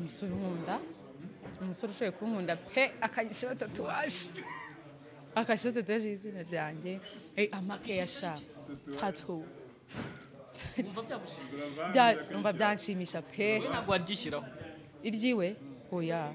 umusore nkunda umusore ushoboye kunkunda pe akanyishyira tatuwaje akashyira tatuwaje y'izina ryanjye amake ya sha Tatou umva byanshimisha pe ntabwo waryishyiraho iryiwe oya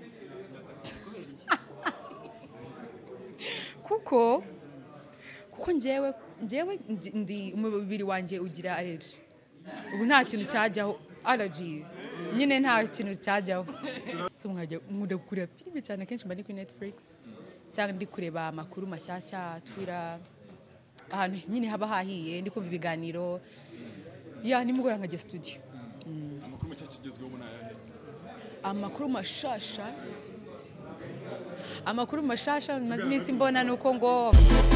kuko njyewe ndi umubiri wanjye ugira allergy ubu nta kintu cyajyaho allergies nyine nta kintu cyajyaho nkunda kureba filime cyane kenshi mba ndi kuri Netflix cyangwa ndi kureba amakuru mashyashya Twitter ahantu nyine haba hahiye ndi kumva ibiganiro ya nimugora nkajya studio amakuru make kigezweho muri aya amakuru mashasha maze iminsi mbona nuko ngo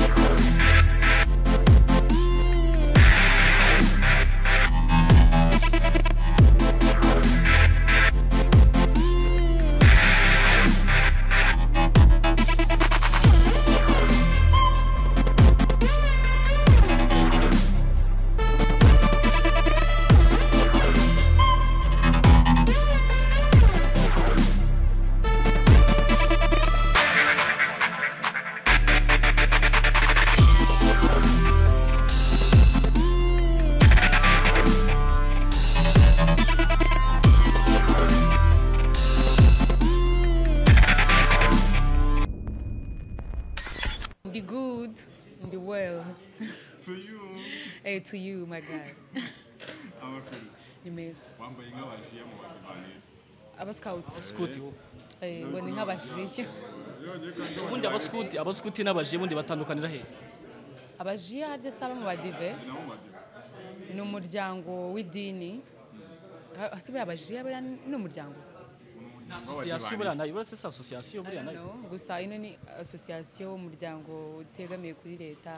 the good and the well. To you. Hey, to you, my guy. Ni meza. Wambaye nk'abajiye mu badivantiste. Abascout. scout Ngo ni nk'abajiye. ubundi abascout n'abajiye bundi batandukanira he Abajiye harya saba mu badive. Ni umuryango w'idini. Asibira abajiye bari n'umuryango. association buriya nayo uretse se association buriya nayo gusa ino ni association umuryango utegamiye kuri leta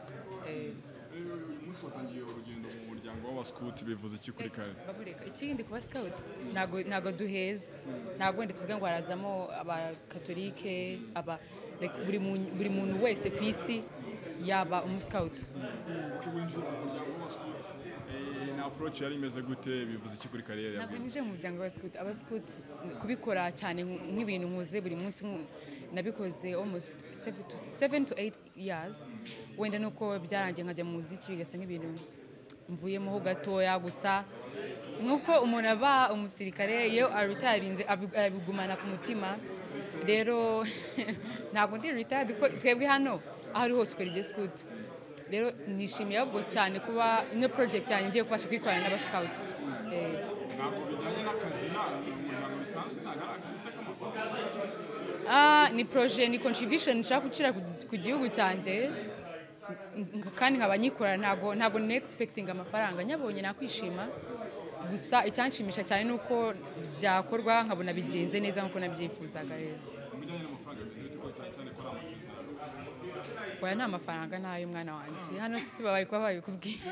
mufatangiye urugendo mu muryango w'abascout bivuze iki kuri kare babureka ikindi kuba scout nago duheza nago wenda tuvuga ngo harazamo abakatolike buri muntu wese ku isi yaba umuscout winjira mu muryango w'abascout na approach yari imeze gute bivuze iki kuri kariyeri yawe ntabwo nije mu muryango w'abascout kubikora cyane nk'ibintu nkuze buri munsi nabikoze almost 7 to 8 years wenda nuko byarangiye nkajya mu muziki bigasa nk'ibintu mvuyemo ho gatoya gusa nkuko umuntu aba umusirikare iyo aritarinze abigumana ku mutima rero ntabwo ndi retired twebwe hano ahari hose ukora igihe scout rero nishimiye ahubwo cyane kuba ino project yanjye ngiye kubasha kwikorana n'abascout ntabwo bijyanye n'akazi n'umuryango bisanzwe ntabwo ari akazi se k'amafaranga ni projet ni contribution nshaka gucira ku gihugu cyanjye kandi nkaba nyikora ntabwo ni expecting amafaranga nyabonye nakwishima gusa icyanshimisha cyane nuko byakorwa nkabona bigenze neza nkuko nabyifuzaga rero umujyanye n'amafaranga bizite ko cyane ko ari amasezerano oya nta mafaranga nayo mwana wanjye hano si bari kuba babikubwiye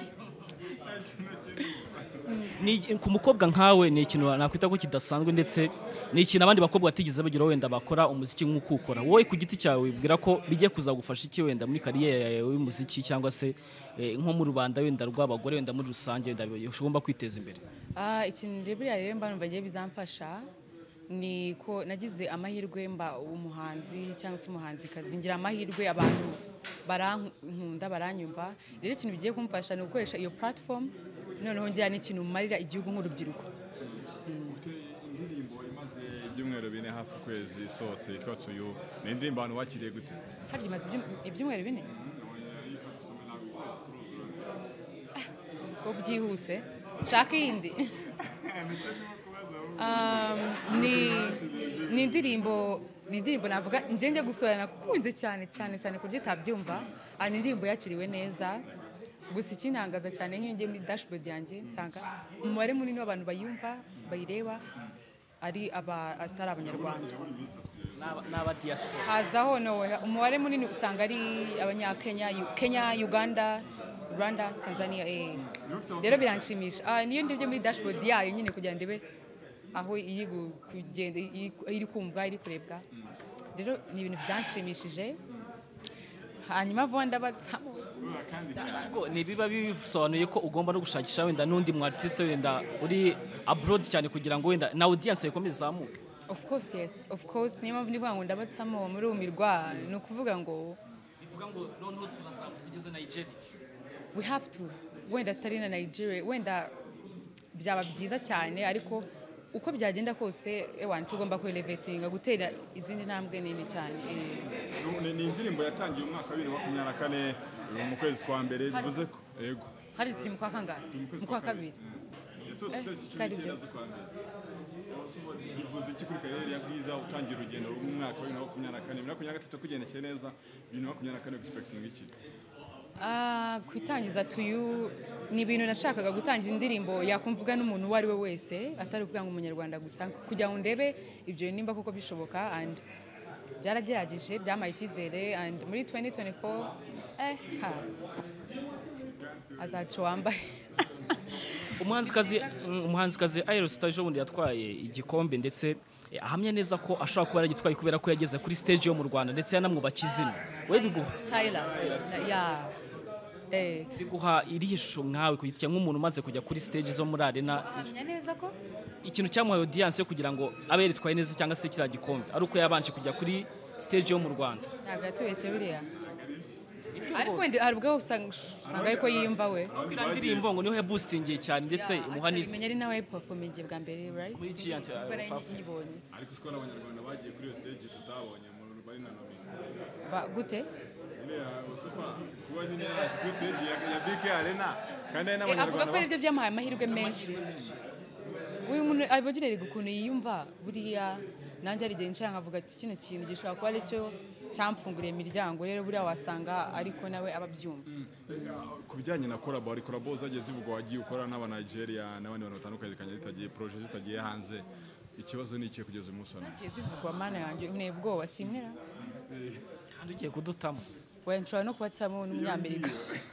ku mukobwa nkawe ni ikintu nakwita ko kidasanzwe ndetse ni ikintu abandi bakobwa batigeze bagira wenda bakora umuziki nk'uko ukora wowe ku giti cyawe wibwira ko bijye kuzagufasha iki wenda muri kariyeri yawe y'umuziki cyangwa se nko mu rubanda wenda rw'abagore wenda muri rusange wenda ugomba kwiteza imbere ikintu rero mba numva giye bizamfasha ni ko nagize amahirwe mba umuhanzi cyangwa se umuhanzikazi ngira amahirwe abantu barankunda baranyumva rero ikintu bigiye kumfasha ni ugukoresha iyo platform noneho ngira n'ikintu mumarira igihugu nk'urubyiruko indirimbo imaze ibyumweru 4 hafi ukwezi isohotse yitwa Tatou ni indirimbo abantu wakiriye gute harya imaze ibyumweru 4 ko byihuse shaka iyindi ni indirimbo navuga njye gusorana kunze cyane kurya itabyumva ni indirimbo yakiriwe neza gusa ikintangaza cyane nk'iyo ngiye muri dashboard yanjye nsanga umubare munini w'abantu bayumva bayireba atari abanyarwanda n'aba diaspora hazaho umubare munini usanga ari abanyakenya Kenya Uganda Rwanda Tanzania rero biranshimisha niyo ndebye muri dashboard yayo nyine kugira ngo ndebe aho iri kugenda iri kumva iri kurebwa rero ni ibintu byanshimishije hanyuma vonda batsamo ni biba bisobanuye ko ugomba no gushakisha wenda n'undi mu artiste wenda uri abroad cyane kugira ngo wenda na audience ikomeze izamuke? Of course, yes. Of course, niyo mpamvu nivuga ngo ndabatsamo muri umirwa ni ukuvuga ngo bivuga ngo noneho turasanga sigeze Nigeria. we have to. Wenda atari na Nigeria, wenda byaba byiza cyane ariko uko byagenda kose tugomba kwelevatinga gutera izindi ntambwe nini cyane. Ni indirimbo yatangiye umwaka wa 2024 mu kwezi kwa mbere bivuze ko yego hari turi mu kwa kangahe mu kwa kabiri bivuze iki kuri kariyeri ya Bwiza utangira urugendo rw'umwaka wa 2024 2023 kugendekeye neza 2024 expecting iki? Kwitangiza tuyu ni ibintu nashakaga gutangiza indirimbo yakumvuga n'umuntu uwo ari we wese atari kugira ngo umunyarwanda gusa kugira ngo ndebe ibyo nimba koko bishoboka and byaragerageje byamaye icyizere and muri 2024 azacu wambaye umuhanzikazi Aradusekeje wundi yatwaye igikombe ndetse ahamya neza ko ashobora kuba yaragitwaye kubera ko yageze kuri stage yo mu Rwanda ndetse yanamwubakiye izina. We biguha biguha irihe shusho nkawe kugitya nk'umuntu umaze kujya kuri stage zo muri arena? Ahamya neza ko ikintu cyamuhaye audience yo kugira ngo abe yaritwaye neza cyangwa se kiriya gikombe ari uko yabanje kujya kuri stage yo mu Rwanda. Ntabwo yatubeshye biriya ariko wenda hari ubwo usanga ariko yiyumva we kuri ndirimbo ngo niho yaboostingiye cyane ndetse umuhanizi menya ari nawe performing bwa mbere right muri Giant nyibonye ariko siko n'abanyarwanda bagiye kuri stage tutabonye mu bari na none gute kuba nyine yaje kuri stage ya BK Arena kandi n'abanyarwanda avuga ko ibyo byamuhaye amahirwe menshi uyu muntu abagirira ukuntu yiyumva buriya nanjye ari igihe nshaka nkavuga ati kino kintu gishobora kuba ari cyo cyamfunguriye imiryango rero buriya wasanga ariko nawe ababyumva. Ku bijyanye na collabo zagiye zivugwa wagiye ukora n'aba Nigeria n'abandi bantu batandukanye zitagiye projet zitagiye hanze ikibazo ni ikihe kugeza umunsi wa none? Zagiye zivugwa mana yanjye nteye ubwoba simwera kandi ugiye kudutamo we nshobora no kubatsamo n'umunyamerika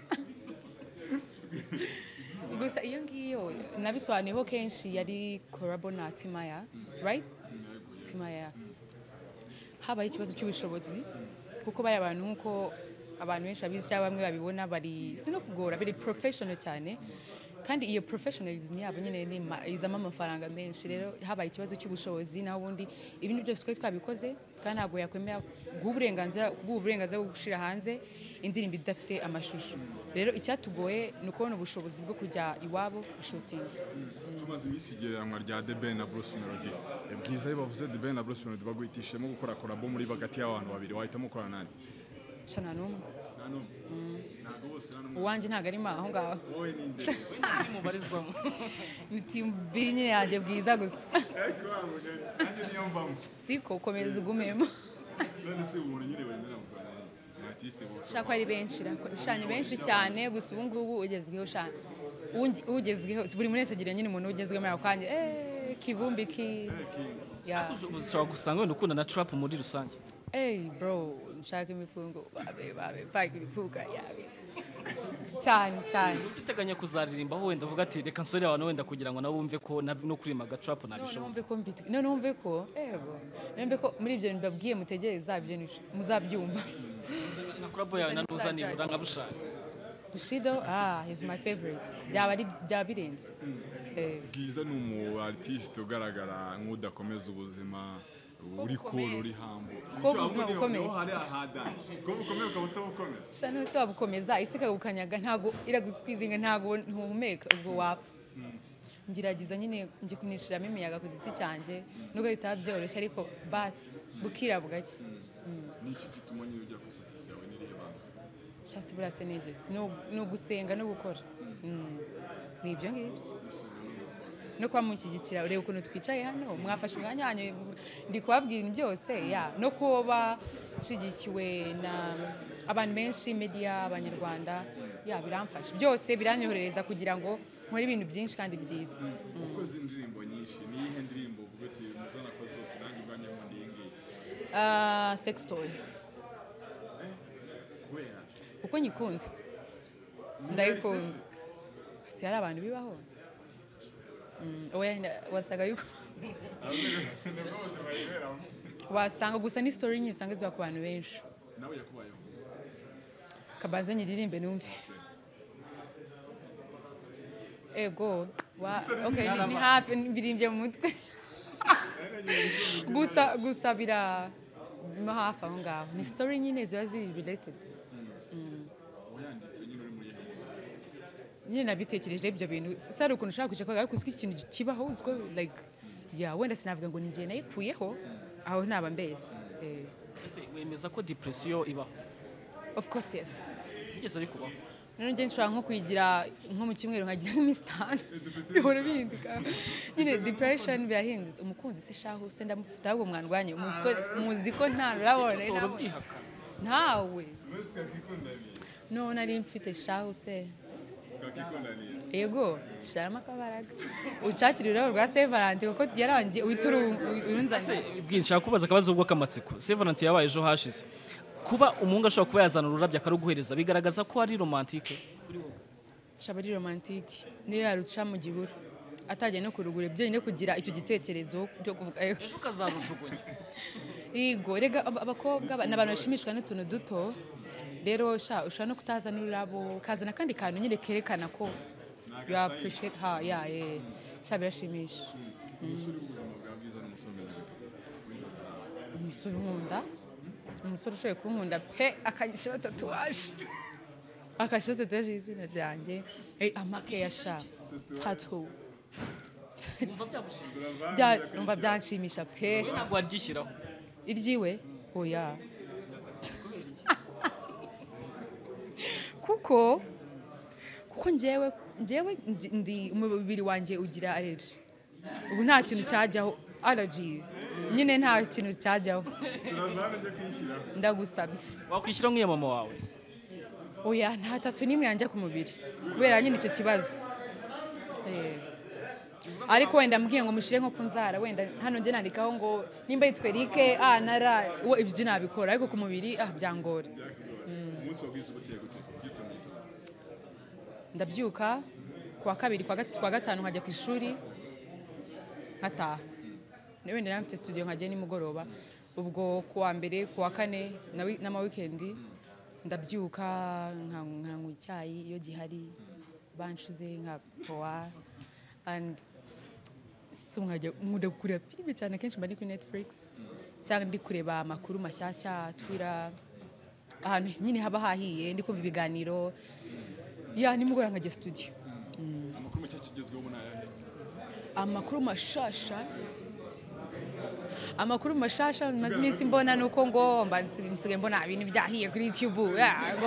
gusa iyo ngiyo nabisobanuyeho kenshi yari collabo na Timaya right Timaya habaye ikibazo cy'ubushobozi kuko bari abantu nkuko abantu benshi babizi cyangwa bamwe babibona bari sino kugora bari professional cyane kandi iyo professionalism yabo nyine ni izama amafaranga menshi rero habaye ikibazo cy'ubushobozi naho ubundi ibintu byose twe twabikoze kandi ntabwo yakwemera guha uburenganzira bwo gushira hanze indirimbo idafite amashusho rero icyatugoye ni ukubona ubushobozi bwo kujya iwabo shooting. Tumaze iminsi igereranwa rya The Ben na Bruce Melody Bwiza iyo bavuze The Ben na Bruce Melody bagwitishemo gukora collabo muri bagati y'abantu babiri wahitamo gukora nani? Cyana numwe ntabwo bose uwanjye ntabwo ari aho ngaho wowe ninde mubarizwamo ni team B nyine yanjye Bwiza gusa ariko nanjye niyo mbamo siko komeza ugumemo none se umuntu nyine wendera mu Rwanda artiste bose shaka ari benshi shani benshi cyane gusa ubu ngubu ugezweho shani ugezweho buri muntu wese agira nyine umuntu ugezweho muri ako kanya Kivumbi ushobora gusanga wenda ukunda na trap muri rusange. Bro nshaka imifungo babe paka imifuka yawe cyane uteganya kuzaririmbaho wenda uvuga ati reka nsore abantu wenda kugira ngo nabo bumve ko no kurima ga trap nabishobora numve ko muri ibyo mbabwiye mutegereza ibyo muzabyumva na collabo yawe na nuzani uranga bushaka Bushido he's my favorite byaba birenze. Bwiza ni umu artiste ugaragara nk'udakomeza ubuzima uri cool uri humble ko ubuzima bukomeye ko bukomeye ukabukomeza shano se wabukomeza isi kagukanyaga ntago iraguspizinga ntago ntuhumeka ubwo wapfa ngiragiza nyine ngi kunishiramo imiyaga ku giti cyanjye nubwo bitaba byoroshye ariko basi bukira bugake. Niki gituma nyine ujya kusatsi yawe nirihe banga shasi burase nejes no gusenga no gukora nibyo ngibyo no kwa mushyigikira ureba ukuntu twicaye hano mwafashe umwanya wanyu ndi kubabwira ibintu byose no kuba shigikiwe na abantu benshi media abanyarwanda biramfasha byose biranyohereza kugira ngo nkore ibintu byinshi kandi byiza. ukoze indirimbo nyinshi niyihe ndirimbo uvuga ati muzana ko zose nanjye ubwanjye nkunda iyi ngiyi? Sex story uko nyikunda ndayikunda si hari abantu bibaho wasaga yuko wasanga gusa ni story nyinshi usanga ziba ku bantu benshi. Nawe yakubayeho kabanze nyiririmbe numve ego Okay, ni hafi birimbye mu mutwe gusa bira hafi aho ngaho ni story nyine ziba ziri related. Nyine nabitekereje ibyo bintu sari ukuntu ushaka kwicara ariko uzi ikintu kibaho uziko like wenda sinavuga ngo ninjye nayikuyeho aho ntaba mbese. Ese wemeza ko depression ibaho? Of course yes. Bigeze bikubaho? None njye nshobora nko kuyigira nko mu kimwero nkagira nk'iminsi 5 bihora bihindika. Nyine depression birahindutse umukunzi se shaho se ndamufite ahubwo mwarwanye muzi ko nta rurabone ntawe no nari mfite shaho se ego sharama kabaraga ucakirira rwa Severante kuko yarangiye uyunzanye bwinshaka kubaza akabazo ubwo kamatsiko. Severante yabaye ejo hashize kuba umunga ashobora kuba yazana ururabya akaruguhereza bigaragaza ko ari romantique kuri wowe? Shaba ari romantique niyo yaruca mu gihuru atagiye no kurugura ibyo nyine kugira icyo gitekerezo byo kuvuga ejo kazarujugunya. Yego rega abakobwa n'abantu bashimishwa n'utuntu duto rero ushaka no kutazana ururabo kazana kandi kantu nyine kerekana ko you appreciate her birashimisha. Umusore nkunda umusore ushoboye kunkunda pe akanyishyira tatuwaje izina ryanjye amake ya Tatou numva byanshimisha pe. Ntabwo waryishyiraho iryiwe oya kuko njyewe ndi umubiri wanjye ugira allergy ubu nta kintu cyajyaho allergies nyine nta kintu cyajyaho ndagusabye wakwishyira nk'iya mama wawe? oya nta tattoo n'imwe yanjye ku mubiri kubera nyine icyo kibazo ariko wenda mbwiye ngo mushire nko kunzara wenda hano njye nandikaho ngo nimba yitwe Rike nara ibyo nabikora ariko ku mubiri byangora. Ndabyuka kuwa kabiri kwa gatatu kwa gatanu nkajya ku ishuri nkataha newe ndera mfite studio nkajya nimugoroba ubwo kuwa mbere kuwa kane na weekend ndabyuka nkanywa icyayi iyo gihari banshuze nka poa and nkajya nkunda kureba filime cyane kenshi mba ndi kuri Netflix cyangwa ndi kureba amakuru mashyashya Twitter ahantu nyine haba hahiye ndi kumva ibiganiro nimugoroba nkajya studio. Amakuru make kigezweho mu nayahe? Amakuru mashasha maze iminsi mbona nuko ngo mba nsigaye mbona ibintu byahiye kuri YouTube ngo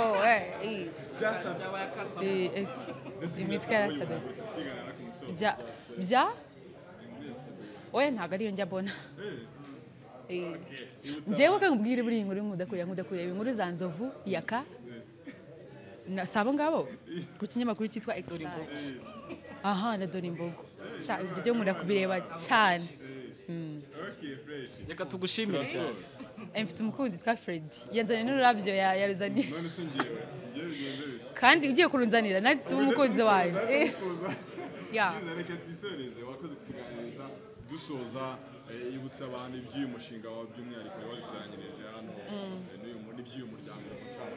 imitwe yarasadutse oya ntabwo ariyo njya mbona njyewe kangubwire buri inkuru nkunda kureba inkuru za Nzovu yaka sabo ngabo ku kinyamakuru cyitwa Expert na dore imbogo ibyo nkunda kubireba cyane. Reka tugushimire cyane. Mfite umukunzi twa Fred yanzanye n'ururabyo yaruzanye kandi ugiye kurunzanira nati umukunzi wanjye reka twisoreze wakoze kutuganiriza dusoza yibutsa abantu iby'uyu mushinga wawe by'umwihariko wabitangirije hano n'iby'uyu muryango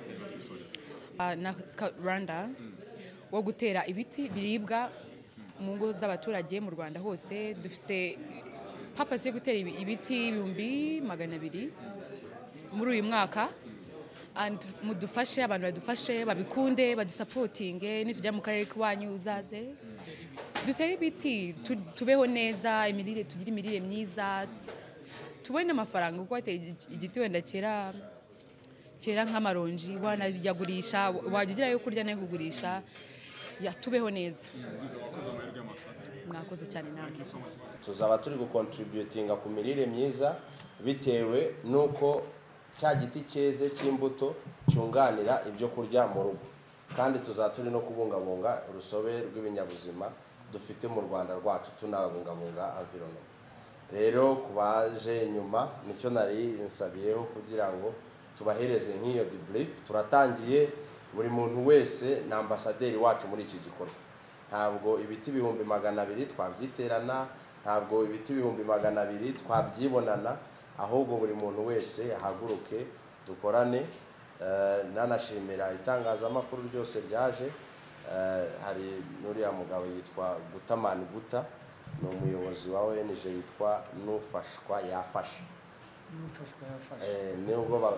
na Scout Rwanda wo gutera ibiti biribwa mu ngo z'abaturage mu Rwanda hose. Dufite purpose yo gutera ibiti 200 muri uyu mwaka and mudufashe abantu badufashe babikunde badusupportinge nitujya mu karere kwanyu uzaze dutere ibiti tubeho neza tugira imirire myiza tubone amafaranga kuko ateye igiti wenda kera nk'amaronji wanayagurisha wajya ugira yo kurya nayo kugurisha tubeho neza. Mwakoze cyane namwe. Tuzaba turi gukontributinga ku mirire myiza bitewe nuko cya giti cyeze cy'imbuto cyunganira ibyo kurya mu rugo kandi tuzaturi no kubungabunga urusobe rw'ibinyabuzima dufite mu Rwanda rwacu tunabungabunga environment. Rero kubaje nyuma nicyo nari nsabiyeho kugira ngo tubahereze nk'iyo debrief. Turatangiye buri muntu wese na ambasaderi wacu muri iki gikorwa. Ntabwo ibiti 200 twabyiterana, ntabwo ibiti 200 twabyibonana, ahubwo buri muntu wese ahaguruke dukorane. Nanashimira itangazamakuru ryose ryaje hari n'uriya mugabo yitwa Gutamani Guta, ni umuyobozi wa ONG yitwa Nufashwa Yafasha. Nubwo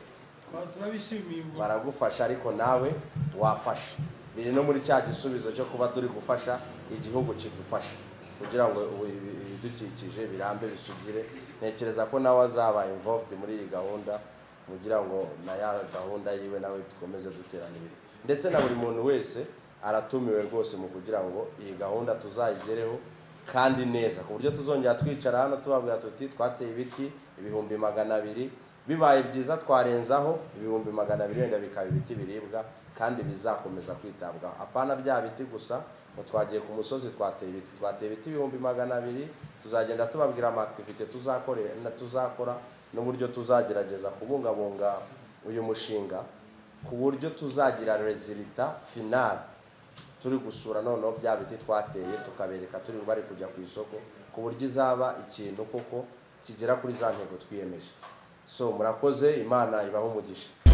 baragufasha ariko nawe wafasha. Biri no muri cya gisubizo cyo kuba turi gufasha igihugu kidufasha kugira ngo ibidukikije birambe bisugire. Ntekereza ko nawe azaba involved muri iyi gahunda kugira ngo na ya gahunda yiwe nawe dukomeze duterana ibiti. Ndetse na buri muntu wese aratumiwe rwose mu kugira ngo iyi gahunda tuzayigereho kandi neza ku buryo tuzongera twicara hano tubabwira tuti twateye ibiti 200,000, bibaye byiza twarenzaho 200,000 wenda bikaba ibiti biribwa kandi bizakomeza kwitabwaho. Apana bya biti gusa ngo twagiye ku musozi twateye ibiti 200,000, tuzagenda tubabwira ama activity tuzakora n'uburyo tuzagerageza kubungabunga uyu mushinga ku buryo tuzagira resultat final turi gusura noneho bya biti twateye tukabereka turi bari kujya ku isoko ku buryo izaba ikintu koko kigera kuri za ntego twiyemeje. So murakoze, Imana ibaho umugisha.